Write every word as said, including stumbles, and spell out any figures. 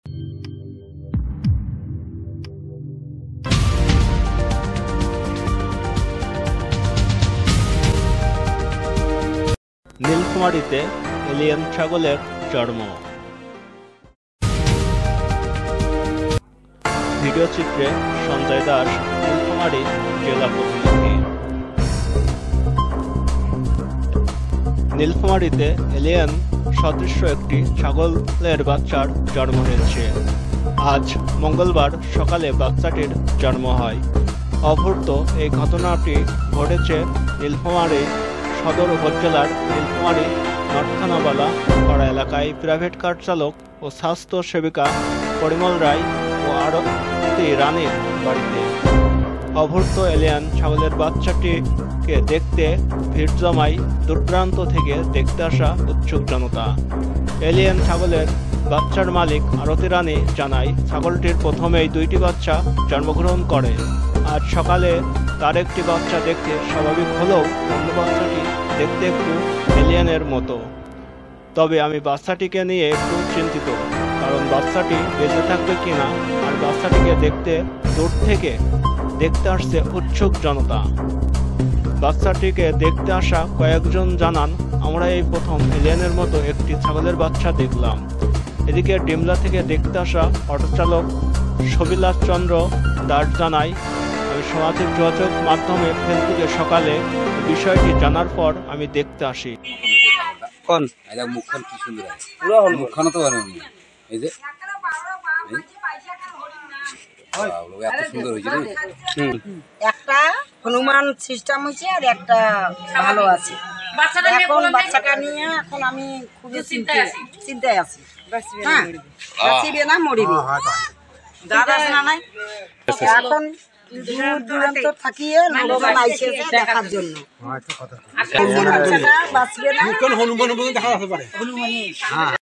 নীলফামারীতে alien ছাগলের জন্ম। Video চিত্রে সঞ্জয় দাস, নীলফামারী জেলা প্রতিনিধি। নীলফামারীতে এলিয়েন সদৃশ্য একটি ছাগলের বাচ্চার জন্ম হয়েছে। আজ মঙ্গলবার সকালে বাচ্চাটির জন্ম হয়। অভূত এই ঘটনাটি ঘটেছে নীলফামারী সদর উপজেলার নীলফামারী নটখানাবালা পাড়া এলাকায় প্রাইভেট কার চালক ও স্বাস্থ্য সেবিকা পরিমল রায় ও আরতি রানীর বাড়িতে। অভূত এলিয়েন ছাগলের বাচ্চাটিকে দেখতে ভিড় জমায় দূরদূরান্ত থেকে দেখতে আসা উৎসুক জনতা। এলিয়েন ছাগলের বাচ্চার মালিক আরতি রানী জানায়, ছাগলটির প্রথমেই দুইটি বাচ্চা জন্মগ্রহণ করে। আজ সকালে তার একটি বাচ্চা দেখতে স্বাভাবিক হলেও অন্য বাচ্চাটি দেখতে একটু এলিয়েনের মতো। তবে আমি বাচ্চাটিকে নিয়ে একটু চিন্তিত, কারণ বাচ্চাটি বেঁচে থাকবে কিনা আর বাচ্চাটিকে দেখতে দূর থেকে দেখতে আসছে উৎসুক জনতা। বাচ্চাটিকে দেখতে আসা কয়েকজন জানান, আমরা এই প্রথম এলিয়েনের মতো একটি ছাগলের বাচ্চা দেখলাম। এদিকে ডিমলা থেকে দেখতে আসা অটোচালক সবিলাস চন্দ্র দাস জানায়, আমি সামাজিক যোগাযোগ মাধ্যমে ফেসবুকে সকালে বিষয়টি জানার পর আমি দেখতে আসি। কোন এটা মুখখান কি সুন্দর আছে, পুরো হল মুখখান তো ভালো নেই। এই যে এত সুন্দর হয়েছে। একটা হনুমান সিস্টেম হয়েছে আর একটা ভালো আছে। এখন বাচ্চাটা নিয়ে এখন আমি খুবই চিন্তায় চিন্তায় আছি। হ্যাঁ, বাঁচিবে না মরিবে না নাই। এখন দূর দূরান্ত থাকিয়ে লোকজন আইসে দেখার জন্য বাচ্চাটা বাঁচবে না।